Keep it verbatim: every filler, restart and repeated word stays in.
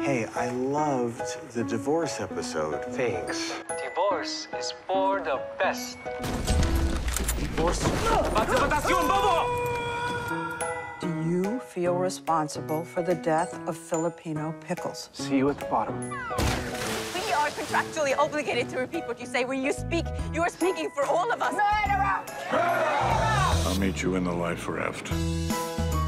Hey, I loved the divorce episode. Thanks. Divorce is for the best. Divorce? Masturbation, bobo! Do you feel responsible for the death of Filipino Pickles? See you at the bottom. We are contractually obligated to repeat what you say. When you speak, you are speaking for all of us. Murderer! I'll meet you in the light for Eft.